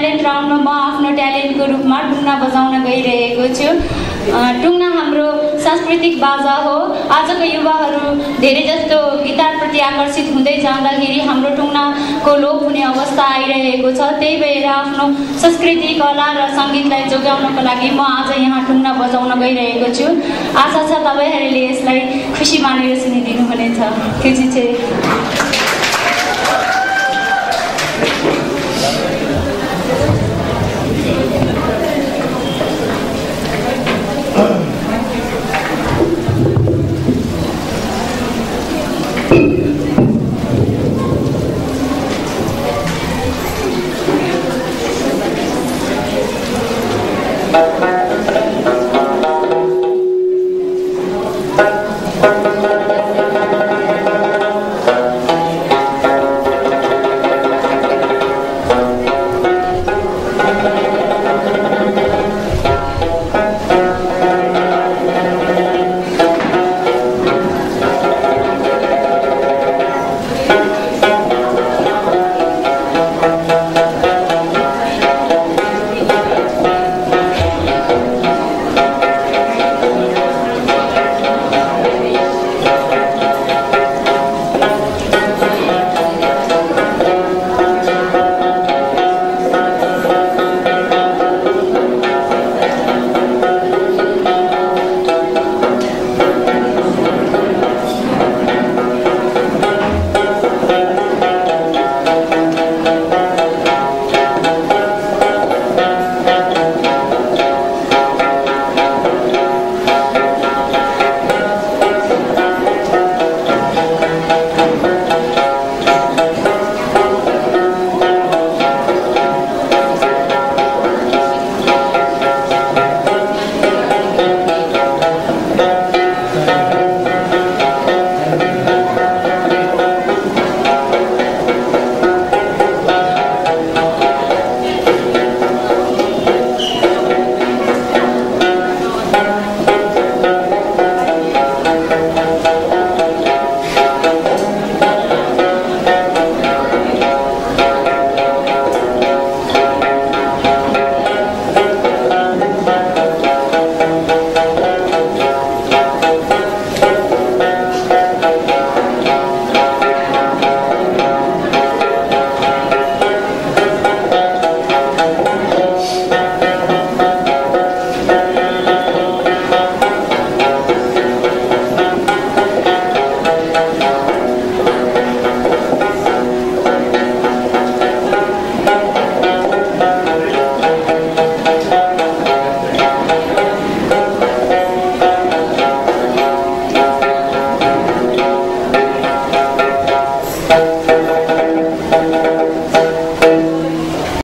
Talent राउन्डमा म आफ्नो ट्यालेन्टको रूपमा टुङ्ना बजाउन गइरहेको छु। टुङ्ना हाम्रो सांस्कृतिक बाजा हो। आजको युवाहरू धेरै जस्तो गिटारप्रति आकर्षित हुँदै जाँदाखेरि हाम्रो टुङ्नाको लोप हुने अवस्था आइरहेको छ। त्यही भएर आफ्नो संस्कृति, कला र सङ्गीतलाई जोगाउनको लागि म आज यहाँ टुङ्ना बजाउन गइरहेको छु। आशा छ तपाईँहरूले यसलाई खुसी मानेर सुनिदिनुहुनेछ। खुसी छ।